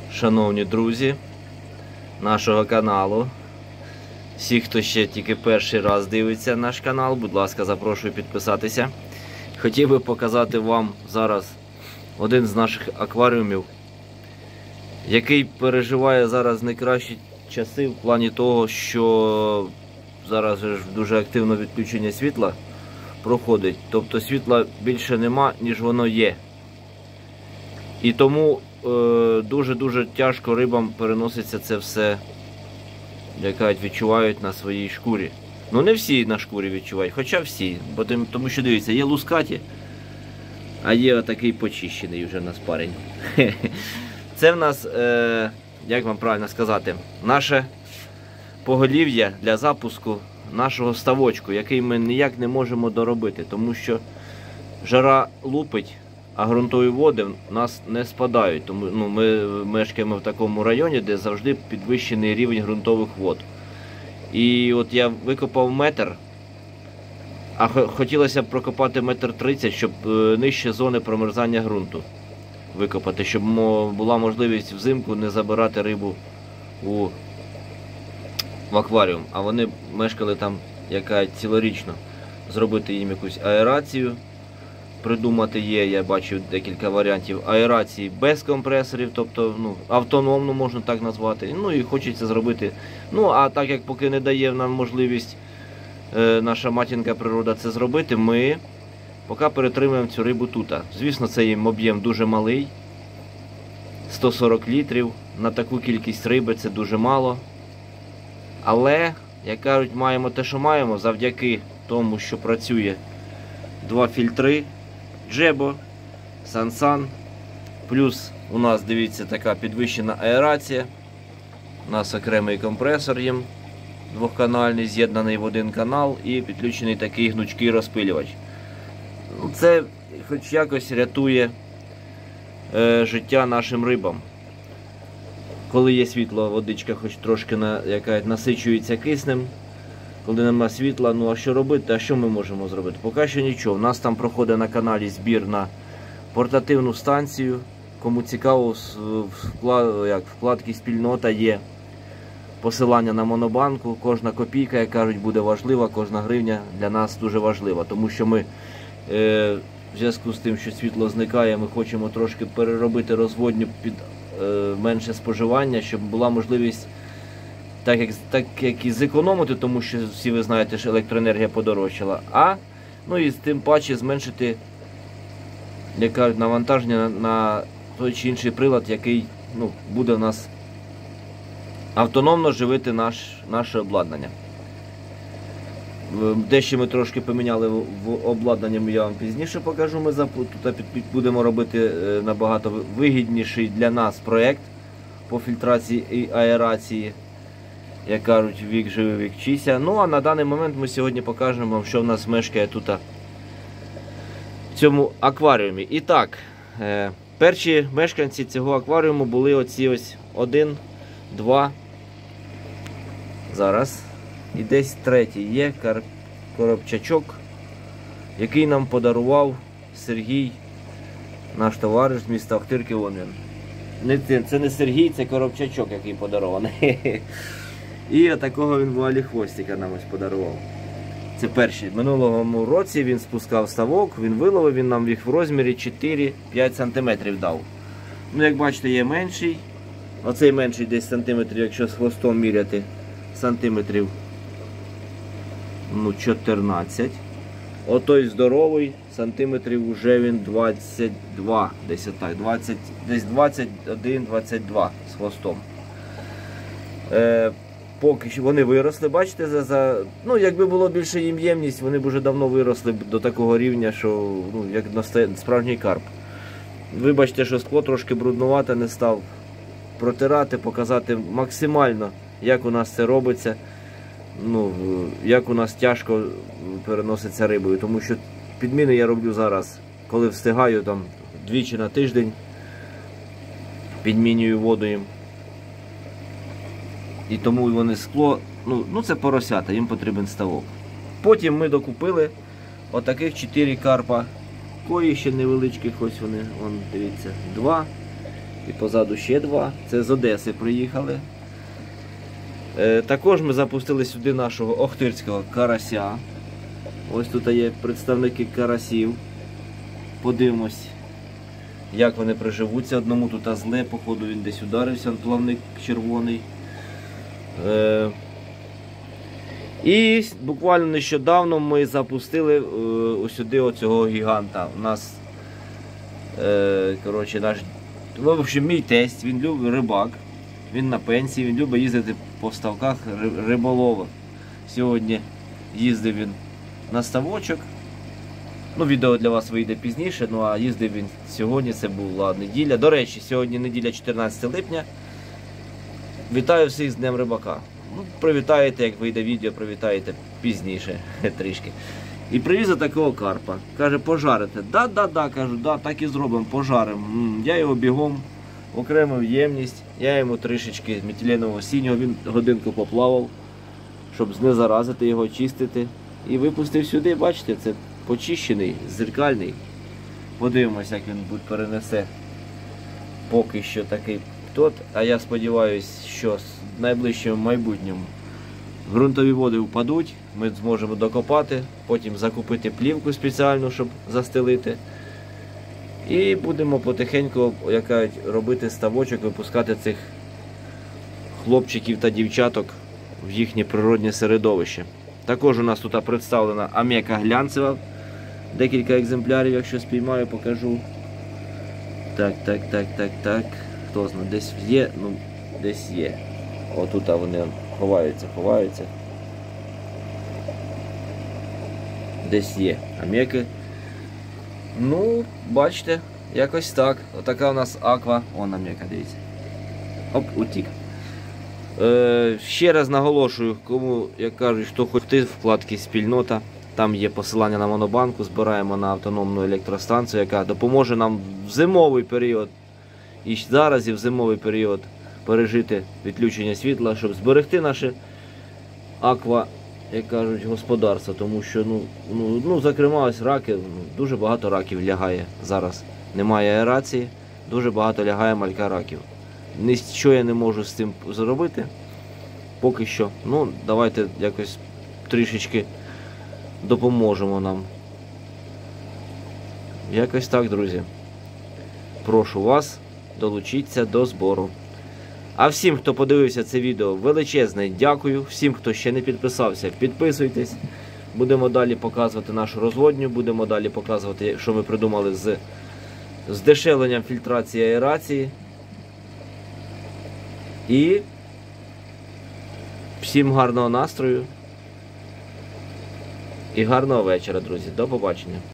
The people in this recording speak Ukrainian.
Шановні друзі нашого каналу, всі, хто ще тільки перший раз дивиться наш канал, будь ласка, запрошую підписатися. Хотів би показати вам зараз один з наших акваріумів, який переживає зараз найкращі часи в плані того, що зараз ж дуже активно відключення світла проходить. Тобто світла більше нема, ніж воно є. І тому дуже-дуже тяжко рибам переноситься це все, яке відчувають на своїй шкурі. Ну не всі на шкурі відчувають, хоча всі. Тому що, дивіться, є лускаті, а є отакий почищений вже на спарень. Це в нас, як вам правильно сказати, наше поголів'я для запуску нашого ставочку, який ми ніяк не можемо доробити, тому що жара лупить, а ґрунтові води в нас не спадають. Тому ми мешкаємо в такому районі, де завжди підвищений рівень ґрунтових вод. І от я викопав метр, а хотілося б прокопати 1,30 м, щоб нижче зони промерзання ґрунту викопати, щоб була можливість взимку не забирати рибу в акваріум. А вони мешкали там цілорічно. Зробити їм якусь аерацію придумати є, я бачив декілька варіантів аерації без компресорів, тобто автономну можна так назвати. Ну і хочеться зробити. Ну а так як поки не дає нам можливість наша матінка природа це зробити, ми поки перетримуємо цю рибу тут. Звісно, цей об'єм дуже малий, 140 літрів, на таку кількість риби це дуже мало. Але, як кажуть, маємо те, що маємо, завдяки тому, що працює два фільтри, Джебо, Сансан, плюс у нас, дивіться, така підвищена аерація, у нас окремий компресор їм двохканальний, з'єднаний в один канал і підключений такий гнучкий розпилювач. Це хоч якось рятує життя нашим рибам. Коли є світло, водичка хоч трошки насичується киснем. Коли немає світла, ну а що робити, а що ми можемо зробити? Поки що нічого. У нас там проходить на каналі збір на портативну станцію. Кому цікаво, в вкладці спільнота є посилання на монобанку. Кожна копійка, як кажуть, буде важлива, кожна гривня для нас дуже важлива. Тому що ми в зв'язку з тим, що світло зникає, ми хочемо трошки переробити розводню під менше споживання, щоб була можливість так як і зекономити, тому що всі ви знаєте, що електроенергія подорожчала, ну і тим паче зменшити, як кажуть, навантаження на той чи інший прилад, який буде в нас автономно живити наше обладнання. Дещо ми трошки поміняли в обладнанні, я вам пізніше покажу. Ми тут будемо робити набагато вигідніший для нас проєкт по фільтрації і аерації. Як кажуть, вік живи, вік вчися. Ну а на даний момент ми сьогодні покажемо вам, що в нас мешкає тут в цьому акваріумі. І так, перші мешканці цього акваріуму були оці ось 1, 2, зараз. І десь третій є коробчачок, який нам подарував Сергій, наш товариш з міста Охтирки. Це не Сергій, це коробчачок, який подарований. І отакого він вуаліхвостика нам ось подарував. Це перший. В минулому році він спускав ставок, він виловив, він нам їх в розмірі 4-5 см дав. Ну, як бачите, є менший. Оцей менший десь сантиметрів, якщо з хвостом міряти, сантиметрів 14. Отой здоровий, сантиметрів вже він 22, десь отак, 21-22 з хвостом. Поки що вони виросли, бачите, якби було більше їм ємність, вони б вже давно виросли до такого рівня, що як справжній карп. Вибачте, що скло трошки бруднувате, не став протирати, показати максимально, як у нас це робиться, як у нас тяжко переноситься рибою. Тому що підміни я роблю зараз, коли встигаю, там двічі на тиждень підмінюю воду їм. І тому вони скло, це поросята, їм потрібен ставок. Потім ми докупили отаких 4 карпа. Кої ще невеличких, ось вони, дивіться, 2 І позаду ще 2. Це з Одеси приїхали. Також ми запустили сюди нашого охтирського карася. Ось тут є представники карасів. Подивимось, як вони приживуться. Одному тут зле, походу він десь ударився, плавник червоний. І буквально нещодавно ми запустили сюди оцього гіганта. У нас, коротше, в общем, мій тесть, він любить рибак, він на пенсії, він любить їздити по ставках риболова. Сьогодні їздив він на ставочок. Ну, відео для вас вийде пізніше, ну а їздив він сьогодні, це була неділя. До речі, сьогодні неділя 14 липня. Вітаю всіх з Днем Рибака. Ну, привітаєте, як вийде відео, привітаєте пізніше трішки. І привіз такого карпа. Каже, пожарите. Да, кажу, да, так і зробимо, пожаримо. Я його бігом окремив ємність, я йому трішечки метиленового синього, він годинку поплавав, щоб знезаразити його, чистити. І випустив сюди, бачите, це почищений, зеркальний. Подивимось, як він перенесе поки що такий тот. А я сподіваюся, що в найближчому майбутньому ґрунтові води впадуть, ми зможемо докопати, потім закупити плівку спеціальну, щоб застелити. І будемо потихеньку, як кажуть, робити ставочок, випускати цих хлопчиків та дівчаток в їхнє природне середовище. Також у нас тут представлена амека глянцева. Декілька екземплярів, якщо спіймаю, покажу. Так. Хто знає, десь є, ну, десь є. Отут вони ховаються. Десь є амеки. Ну, бачите, якось так. Отака у нас аква. Вон амека, дивіться. Оп, утік. Ще раз наголошую, кому, як кажуть, хто хоче в вкладці спільнота, там є посилання на монобанку, збираємо на автономну електростанцію, яка допоможе нам в зимовий період, і зараз і в зимовий період пережити відключення світла, щоб зберегти наше аква, як кажуть, господарство, тому що, зокрема, ось раки, дуже багато раків лягає зараз. Немає аерації, дуже багато лягає малька раків. Нічого я не можу з цим зробити поки що. Ну, давайте якось трішечки допоможемо нам. Якось так, друзі. Прошу вас, долучіться до збору. А всім, хто подивився це відео, величезне дякую. Всім, хто ще не підписався, підписуйтесь. Будемо далі показувати нашу розводню, будемо далі показувати, що ми придумали з здешевленням фільтрації і аерації. І всім гарного настрою і гарного вечора, друзі. До побачення.